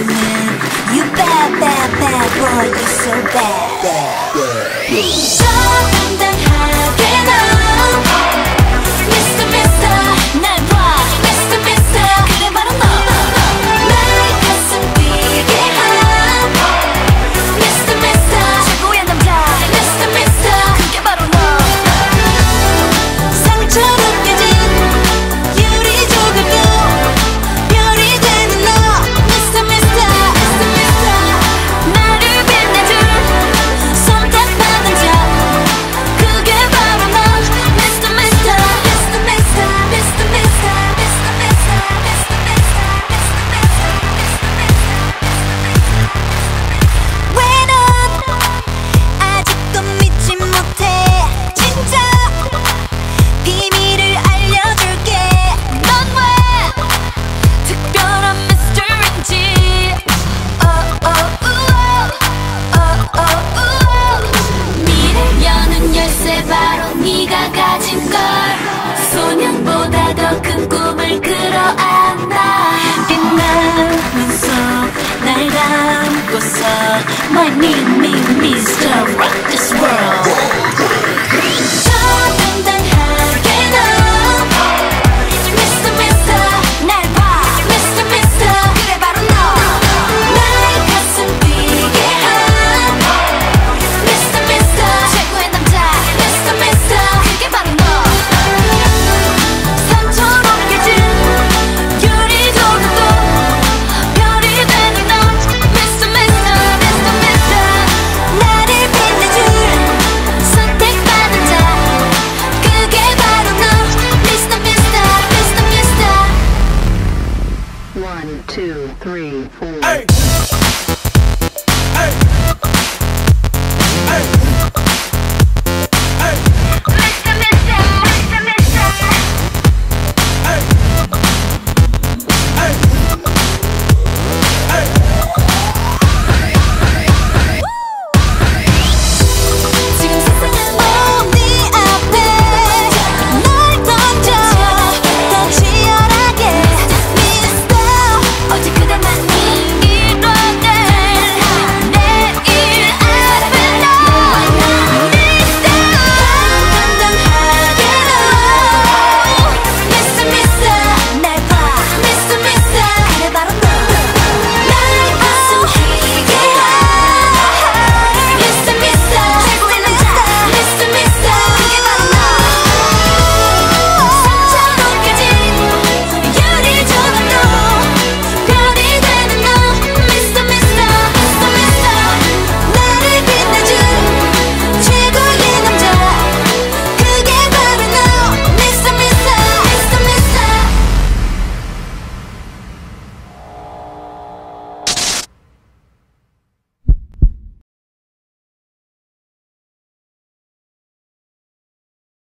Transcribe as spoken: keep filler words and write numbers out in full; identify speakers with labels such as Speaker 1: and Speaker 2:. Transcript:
Speaker 1: man. You bad, bad, bad boy, you so bad. bad, bad. 저 당당하게 너 미스터 미스터 날 봐 미스터 미스터 그래 바로 너 나의 가슴 뛰게 한 미스터 미스터 최고의 남자 미스터 미스터 그게 바로 너 상처로 깨진 유리 조각도 별이 되는 너 미스터 미스터 미스터 미스터 나를 빛내줄 손잡아준 자 그게 바로 너 미스터 미스터 미스터 미스터 미스터 미스터 미스터 미스터 미스터 미스터 왜 넌 아직도 믿지 못해 진짜 비밀을 알려줄게 넌 왜 특별한 미스터인지 미를 여는 열쇠 바로 네가 가진 걸 소년보다 더 큰 꿈을 끌어안아 빛나면서 날 담고서 My name is 미스터 Rock this world